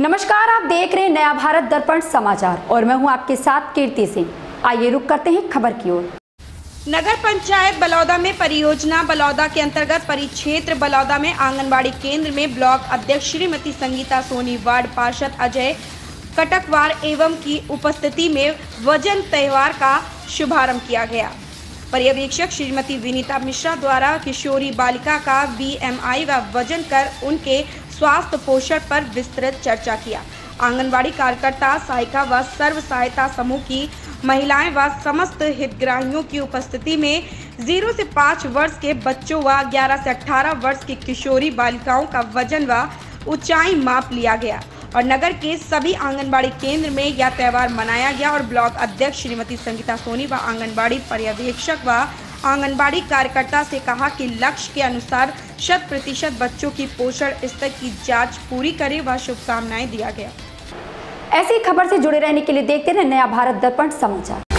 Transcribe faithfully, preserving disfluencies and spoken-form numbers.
नमस्कार, आप देख रहे हैं नया भारत दर्पण समाचार और मैं हूं आपके साथ कीर्ति सिंह। आइए रुक करते हैं खबर की ओर। नगर पंचायत बलौदा में परियोजना बलौदा के अंतर्गत परिक्षेत्र बलौदा में आंगनबाड़ी केंद्र में ब्लॉक अध्यक्ष श्रीमती संगीता सोनी, वार्ड पार्षद अजय कटकवार एवं की उपस्थिति में वजन त्यौहार का शुभारंभ किया गया। पर्यवेक्षक श्रीमती विनीता मिश्रा द्वारा किशोरी बालिका का बी एम आई व वजन कर उनके स्वास्थ्य पोषण पर विस्तृत चर्चा किया। आंगनबाड़ी कार्यकर्ता, सहायिका व सर्व सहायता समूह की महिलाएं व समस्त हितग्राहियों की उपस्थिति में जीरो से पाँच वर्ष के बच्चों व ग्यारह से अठारह वर्ष की किशोरी बालिकाओं का वजन व ऊंचाई माप लिया गया और नगर के सभी आंगनबाड़ी केंद्र में यह त्यौहार मनाया गया और ब्लॉक अध्यक्ष श्रीमती संगीता सोनी व आंगनबाड़ी पर्यवेक्षक व आंगनबाड़ी कार्यकर्ता से कहा कि लक्ष्य के अनुसार शत प्रतिशत बच्चों की पोषण स्तर की जांच पूरी करें व शुभकामनाएं दिया गया। ऐसी खबर से जुड़े रहने के लिए देखते रहे नया भारत दर्पण समाचार।